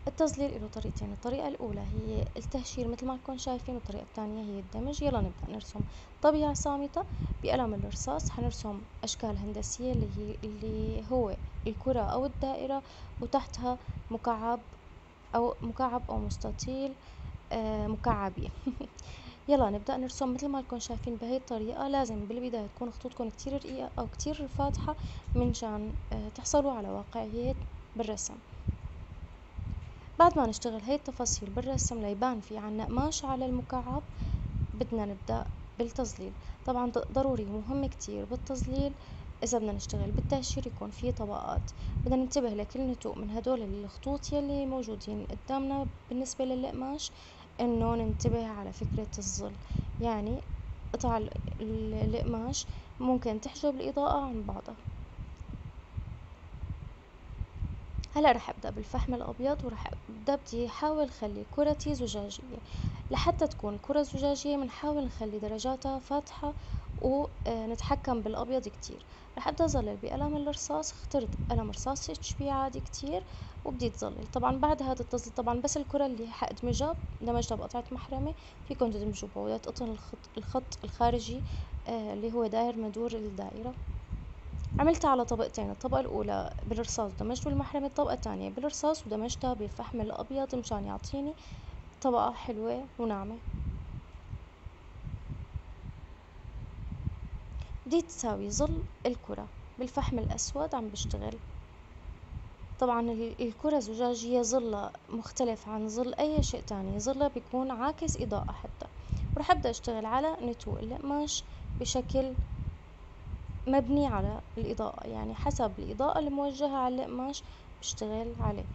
التظليل له طريقتين، الطريقة الأولى هي التهشير مثل ما تكون شايفين، والطريقة الثانية هي الدمج. يلا نبدأ نرسم طبيعة صامتة بقلم الرصاص. حنرسم أشكال هندسية اللي هو الكرة أو الدائرة، وتحتها مكعب أو مستطيل مكعبين. يلا نبدأ نرسم مثل ما لكم شايفين بهي الطريقة. لازم بالبداية تكون خطوطكم كتير رقيقة أو كتير فاتحة منشان تحصلوا على واقعية بالرسم. بعد ما نشتغل هاي التفاصيل بالرسم ليبان في عنا قماش على المكعب، بدنا نبدأ بالتظليل. طبعا ضروري مهم كتير بالتظليل إذا بدنا نشتغل بالتهشير يكون في طبقات. بدنا ننتبه لكل نتوء من هدول الخطوط يلي موجودين قدامنا بالنسبة للقماش، إنه ننتبه على فكرة الظل. يعني قطع القماش ممكن تحجب الإضاءة عن بعضها. هلا رح ابدأ بالفحم الابيض، ورح بدي احاول خلي كرتي زجاجية. لحتى تكون كرة زجاجية بنحاول نخلي درجاتها فاتحة ونتحكم بالابيض كتير. رح ابدأ اظلل بقلم الرصاص. اخترت قلم رصاص اتش بي عادي كتير، وبدي تظلل. طبعا بعد هذا التظليل، طبعا بس الكرة اللي حادمجها دمجتها بقطعة محرمة، فيكم تدمجوا بودات قطن الخط الخارجي اللي هو داير مدور الدائرة. عملتها على طبقتين، الطبقة الأولى بالرصاص دمجت بالمحرمة، الطبقة الثانية بالرصاص ودمجتها بالفحم الأبيض مشان يعطيني طبقة حلوة وناعمة. بديت تساوي ظل الكرة بالفحم الأسود عم بشتغل. طبعا الكرة زجاجية، ظلها مختلف عن ظل أي شيء تاني، ظلها بيكون عاكس إضاءة حتى. ورح أبدأ أشتغل على نتوء القماش بشكل مبني على الإضاءة، يعني حسب الإضاءة الموجهة على القماش بشتغل عليه.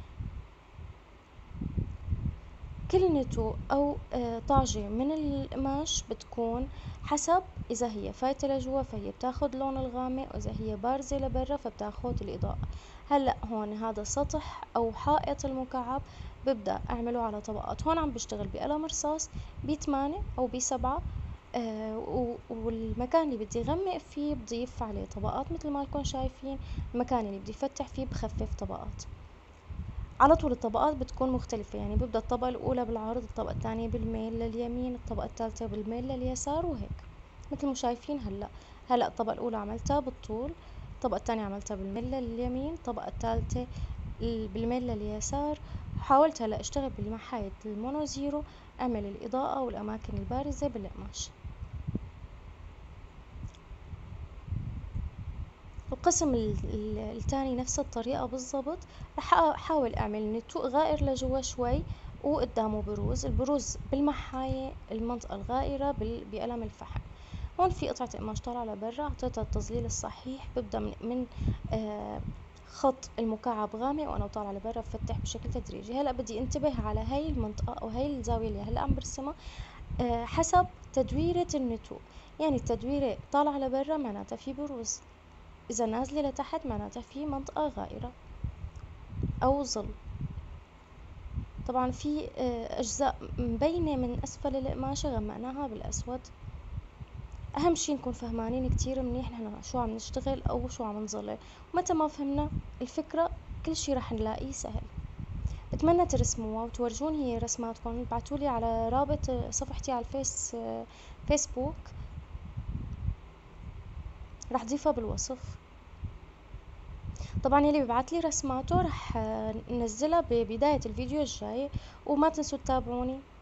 كل نتوء أو طاجة من القماش بتكون حسب، إذا هي فايتة لجوا فهي بتاخد لون الغامق، وإذا هي بارزة لبرا فبتاخد الإضاءة. هلأ هون هذا سطح أو حائط المكعب، ببدأ أعمله على طبقات. هون عم بشتغل بقلم رصاص ب8 أو ب7، والمكان اللي بدي غمق فيه بضيف عليه طبقات مثل ما لكم شايفين. المكان اللي بدي فتح فيه بخفف طبقات. على طول الطبقات بتكون مختلفة، يعني ببدأ الطبقة الأولى بالعرض، الطبقة الثانية بالميل لليمين، الطبقة الثالثة بالميل لليسار، وهيك مثل ما شايفين. هلأ الطبقة الأولى عملتها بالطول، الطبقة الثانية عملتها بالميل لليمين، الطبقة الثالثة بالميل لليسار. حاولت هلأ اشتغل بالمحايد المونو زيرو، اعمل الإضاءة والأماكن البارزة بالقماش. القسم الثاني نفس الطريقة بالضبط. رح احاول اعمل نتوء غائر لجوا شوي، وقدامه بروز. البروز بالمحاية المنطقة الغائرة بقلم الفحم. هون في قطعة قماش طالعة لبرا، اعطيتها التظليل الصحيح. ببدأ من خط المكعب غامق وانا طالعة لبرا، بفتح بشكل تدريجي. هلا بدي انتبه على هاي المنطقة او هاي الزاوية اللي هلا عم برسمها حسب تدويرة النتوء. يعني التدويرة طالعة لبرا معناتها في بروز، إذا نازلة لتحت معناتها في منطقة غائرة أو ظل. طبعا في أجزاء مبينة من أسفل القماشة غمقناها بالأسود. أهم شي نكون فهمانين كتير منيح نحن شو عم نشتغل أو شو عم نظلل. ومتى ما فهمنا الفكرة كل شي رح نلاقيه سهل. بتمنى ترسموها وتورجوني رسماتكم. ابعتولي على رابط صفحتي على فيسبوك، رح ضيفها بالوصف. طبعا يلي بيبعت لي رسماته رح ننزلها ببداية الفيديو الجاي. وما تنسوا تتابعوني.